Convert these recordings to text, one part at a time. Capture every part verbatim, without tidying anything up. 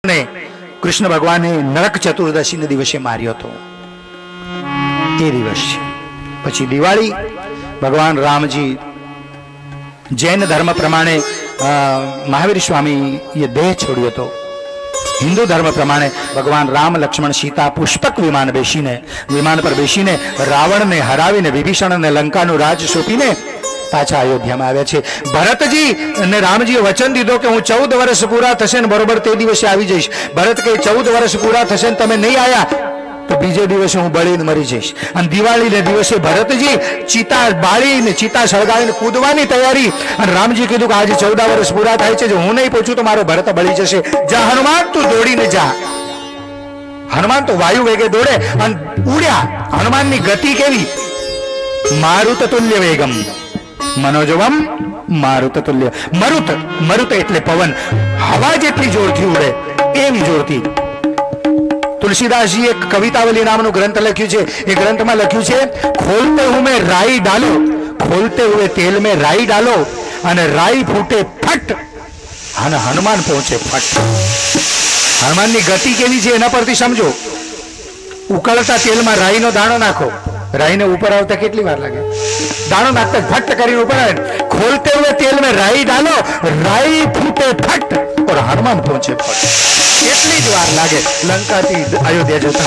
ने कृष्ण भगवान ने नरक चतुर्दशी ने दिवसे मार्यो तो ए दिवस छे। पछी दिवाળી भगवान रामजी जैन धर्म प्रमाणे महावीर स्वामी ये देह छोड़्यो तो हिंदू धर्म प्रमाणे भगवान राम लक्ष्मण सीता पुष्पक विमान बेसीने विमान पर बेसीने रावण ने हरावीने विभीषण ने लंकानु राज सोंपीने पाछा अयोध्या में आव्या छे। भरतजी ने रामजीए वचन दीधो कि हूँ चौदह वर्ष पूरा थशे ने बरोबर ते दिवसे आवी जईश। भरत के चौदह वर्ष पूरा थशे ने तमे नहीं आया तो बीजे दिवसे हूँ बळीने मरी जईश। अने दिवाળી ने दिवसे भरतजी चीता बाळीने चीता सळगावीने कूदवानी तैयारी अने रामजी कीधुं कि आज चौदह वर्ष पूरा थाय छे, जो हूँ नहीं पहुंचू तो मारो भरत बळी जशे। जा हनुमान तू दौड़ीने जा। हनुमान तो वायु वेगे दौड़े अने उड्या। हनुमाननी गति केवी? मारुत तुल्य वेगम मनोजवम मारुत तुल्य। मरुत मरुत एटले पवन, हवा जेटली जोरथी उड़े एम जोरथी। तुलसीदास जी एक कवितावली नामनो ग्रंथ लख्यु छे। ए ग्रंथ में लख्यु छे खोलते हुए राई डालो, खोलते हुए तेल में राई डालो अने राई फूटे फट अने हनुमान पहुंचे फट। हनुमान की गति केवी छे एना परथी समझो। उकळता तेल में राई नो दाणो नाखो, राई ने ऊपर आवता केटली वार लागे? दाणो नाखता फट करीने ऊपर आवे। खोलते हुए तेल में राई डालो, राई फूटे फट और हनुमान पहुंचे फट। કેટલી જ વાર લાગે લંકાથી અયોધ્યા જતા।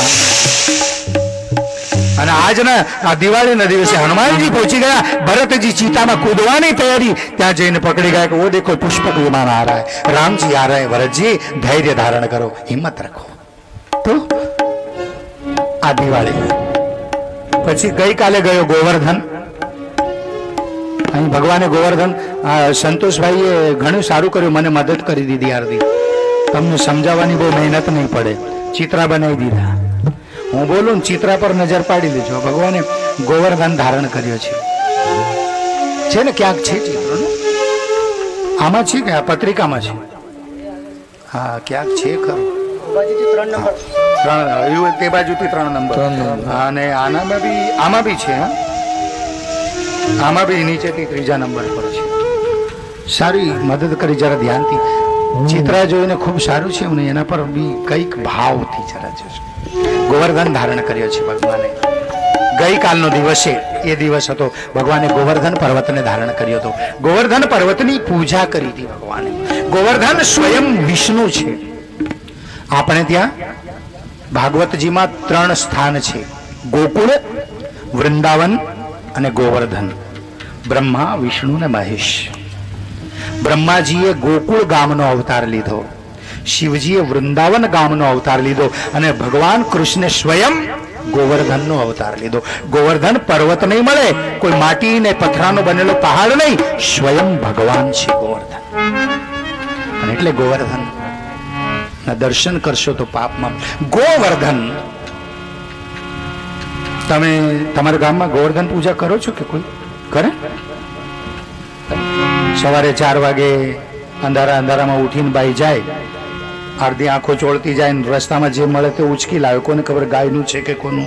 અને આજના આ દિવાળીના દિવસે હનુમાનજી પહોંચી ગયા। ભરતજી ચીતામાં કૂદવાની તૈયારી, ત્યાં જઈને પકડી ગયા કે वो देखो पुष्पक विमान आ रहा है, राम जी आ रहे हैं। भरतजी धैर्य धारण करो, हिम्मत रखो। तो આ દિવાળી પછી ગઈકાલે ગયો ગોવર્ધન। અહીં ભગવાને ગોવર્ધન સંતોષભાઈએ ઘણું સારું કર્યું, મને મદદ કરી દીધી આરતી। तमने समझावानी बहुत मेहनत नहीं पड़े, चित्रा बनाई दीधा। हूँ बोलू चित्रा पर नजर पाड़ी लीजो। भगवाने गोवर्धन धारण कर्यो छे ने क्यांक छे चित्र आमा छे के आ पत्रिका में छे? हाँ क्यांक छे खरो। ते बाजुथी त्रण नंबर अने आना में भी आमा भी छे। हाँ आमा भी नीचेथी त्रीजा नंबर पर छे। सारी मदद करी, जरा ध्यानथी चित्रा जोईने खूब सारू छे ने एना पर बी कईक भावथी जरा जोशो। गोवर्धन धारण कर्यो छे भगवाने। गई कालनो दिवस छे, ए दिवस हतो भगवाने गोवर्धन पर्वतने धारण कर्यो तो। गोवर्धन पर्वतनी पूजा करी थी भगवाने। गोवर्धन स्वयं विष्णु छे। आपणे त्यां भागवतजीमां त्रण स्थान छे, गोकुळ, वृंदावन अने गोवर्धन। ब्रह्मा, विष्णु ने महेश। ब्रह्माजीए गोकुळ गामनो अवतार लीधो, शिवजीए वृंदावन गामनो अवतार लीधो अने भगवान कृष्ण स्वयं गोवर्धननो अवतार लीधो। गोवर्धन पर्वत नहीं मळे, कोई माटी ने पथरानो बनेलो पहाड़ नहीं, स्वयं भगवान छे गोवर्धन। अने एटले गोवर्धन ना दर्शन करशो तो पाप माफ। गोवर्धन तमे तमारा गाममां गोवर्धन पूजा करो छो के कोई करे? सवारे चार वागे अंधारा अंधारा में उठीने बाई जाए, अर्धी आंखों चोळती जाए, रस्ता में जे मळे ते उचकी लावे। कोने खबर गायनु छे के कोनु?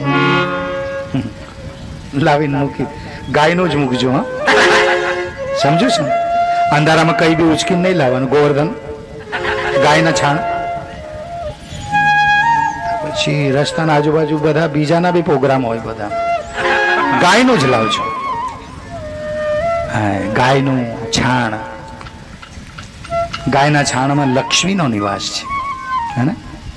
लावीने मूकी गायनु ज मूकजो। हाँ समझो छो? अंधारा में कई भी उचकीने नहीं लाववानुं। गोवर्धन गायना छाण। पछी रस्ताना आजुबाजु बधा बीजाना भी प्रोग्राम होय, बधा गायनु ज लावजो। गायनु छाण, गायना छाण में लक्ष्मी नो निवास है।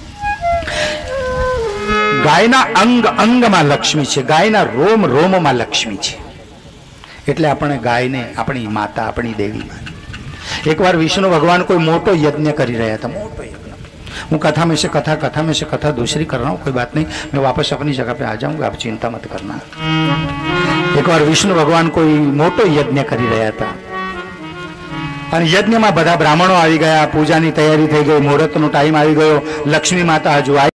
गायना अंग अंग में लक्ष्मी है, गायना रोम रोम में लक्ष्मी है। एटले आपणे गायने अपनी माता, अपनी देवी मानी। एक बार विष्णु भगवान कोई मोटो यज्ञ करी रहा था, मोटो यज्ञ। हूँ कथा में से कथा, कथा में से कथा दूसरी कर रहा हूँ, कोई बात नहीं, मैं वापस अपनी जगह पे आ जाऊंगा, आप चिंता मत करना। एक बार विष्णु भगवान कोई मोटो यज्ञ करी रहा था અને યજ્ઞમાં બધા બ્રાહ્મણો આવી ગયા, પૂજાની તૈયારી થઈ ગઈ, મુહૂર્તનો ટાઈમ આવી ગયો, લક્ષ્મી માતા હજુ આવી